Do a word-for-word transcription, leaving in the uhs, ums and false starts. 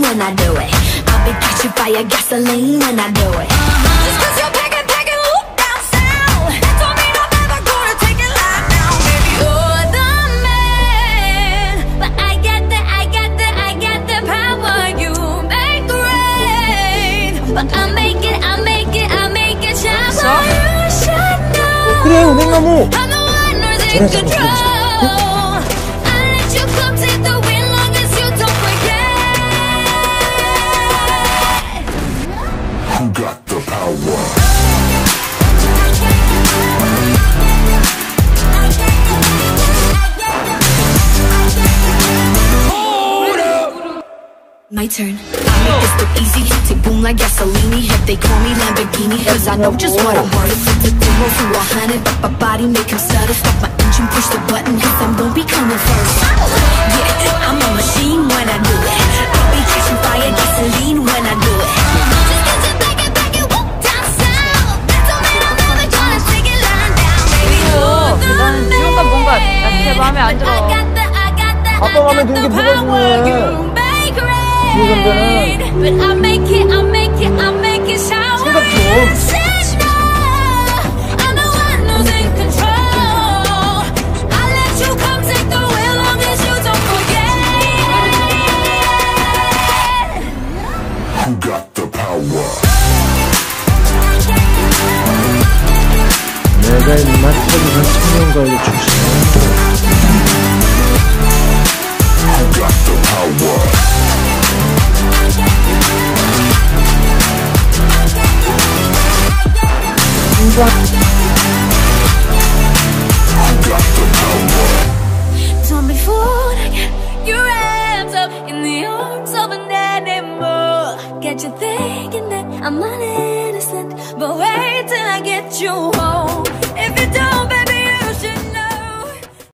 when I do it. I'll be catching fire, gasoline when I do it. Just cause you're packing, packing, whoop down south, that don't mean I'm never gonna take it live now, baby. You're the man, but I got the, I got the, I got the power. You make rain, but I make it, I make it, I make it shine for you. Should know 그래, 은행나무. I'm the one who's in control. I let you come take the wheel long as you don't forget. Who got the power? My turn. I make this look easy. Take boom like gasoline. If they call me Lamborghini, cause I know just what I'm worth. Flip the zero to a hundred, but my body make him stutter. Stop my engine, push the button, cause I'm gon' be coming first. Yeah, I'm a machine when I do it. I'll be catching fire, gasoline when I do it. Just cause you back it, back it, whoop down south, that don't mean I'm never gonna take it lying down, baby. You're the 나는 지금까지 뭔가 나 제 마음에 안 들어. I got the, I got the, 아빠 마음에 드는 게 뭐가 중요해? But I make it, I make it, I make it shower. 생각 좀. I'm the one who's in control. I let you come take the wheel long as you don't forget. Who got the power? 내가 입맛 터지는 청년가요 출신이야. Who got the power? Who got the power? Don't be fooled, get your hands up in the arms of an animal. Get you thinking that I'm not innocent, but wait till I get you home.